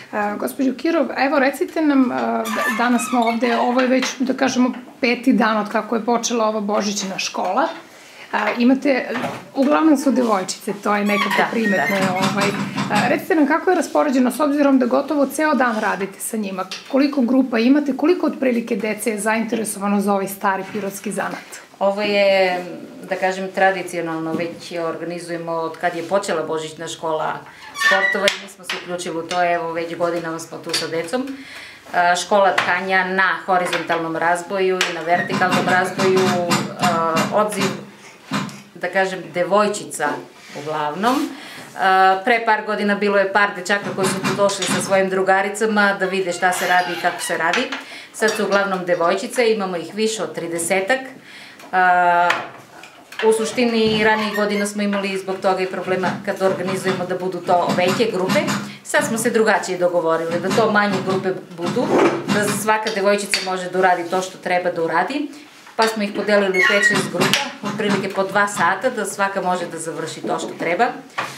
Gospođo Kirov, evo recite nam, danas smo ovde, ovo je već, da kažemo, 5. dan od kako je počela ova Božićna škola. Imate, uglavnom su devojčice, to je nekako primetno. Recite nam kako je raspoređeno, s obzirom da gotovo ceo dan radite sa njima, koliko grupa imate, koliko otprilike dece je zainteresovano za ovaj stari pirotski zanat? Ovo je, da kažem, tradicionalno, već organizujemo od kad je počela Božićna škola sportova i mi smo se uključili u to, evo već godinama smo tu sa decom. Škola tkanja na horizontalnom razboju i na vertikalnom razboju, odziv, da kažem, devojčica uglavnom. Pre par godina bilo je par dečaka koji su tu došli sa svojim drugaricama da vide šta se radi i kako se radi. Sad su uglavnom devojčice, imamo ih više od 30-ak. U suštini ranijih godina smo imali zbog toga i problema kad organizujemo da budu to veće grupe. Sad smo se drugačije dogovorili, da to manje grupe budu, da svaka devojčica može da uradi to što treba da uradi. Pa smo ih podelili u 5-6 grupa, otprilike po 2 sata, da svaka može da završi to što treba.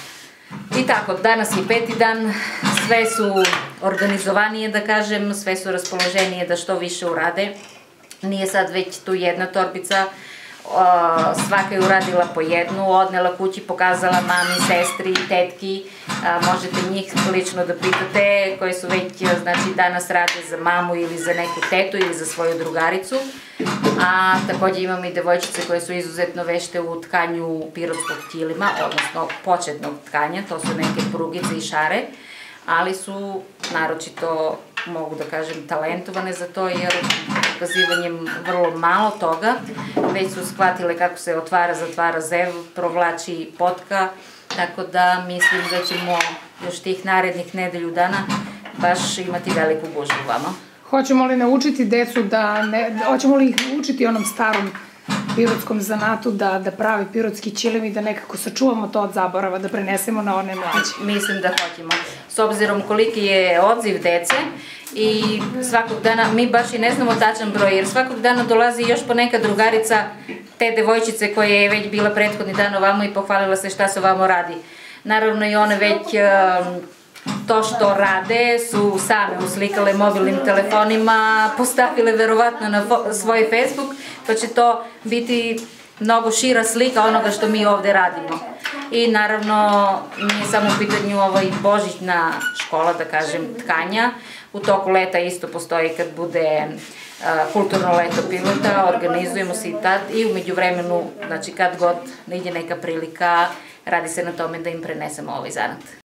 I tako, danas je 5. dan, sve su organizovanije, da kažem, sve su raspoloženije da što više urade. Nije sad već tu jedna torbica, svaka je uradila po jednu, odnela kući, pokazala mami, sestri, tetki, možete njih lično da pitate koji su već, znači, danas rade za mamu ili za neku tetu ili za svoju drugaricu. A takođe imamo i devojčice koje su izuzetno vešte u tkanju pirotskog ćilima, odnosno početnog tkanja, to su neke prugice i šare, ali su naročito, mogu da kažem, talentovane za to, jer pokazivanjem vrlo malo toga već su shvatile kako se otvara, zatvara zev, provlači potka, tako da mislim da ćemo još tih narednih nedelju dana baš imati veliku gužvu vama. Hoćemo li naučiti decu hoćemo li ih naučiti onom starom pirotskom zanatu da pravi pirotski ćilim i da nekako sačuvamo to od zaborava, da prenesemo na one mlađe? Mislim da hoćemo. S obzirom koliki je odziv dece i svakog dana, mi baš i ne znamo tačan broj, jer svakog dana dolazi još po neka drugarica te devojčice koja je već bila prethodni dan ovamo i pohvalila se šta se ovamo radi. Naravno i one već to što rade su same uslikale mobilnim telefonima, postavile verovatno na svoj Facebook, pa će to biti mnogo šira slika onoga što mi ovde radimo. I naravno nije samo u pitanju ovo i božićna škola, da kažem, tkanja. U toku leta isto postoji kad bude kulturno leto pilota, organizujemo se i tad i umeđu vremenu, znači kad god ide neka prilika, radi se na tome da im prenesemo ovaj zanat.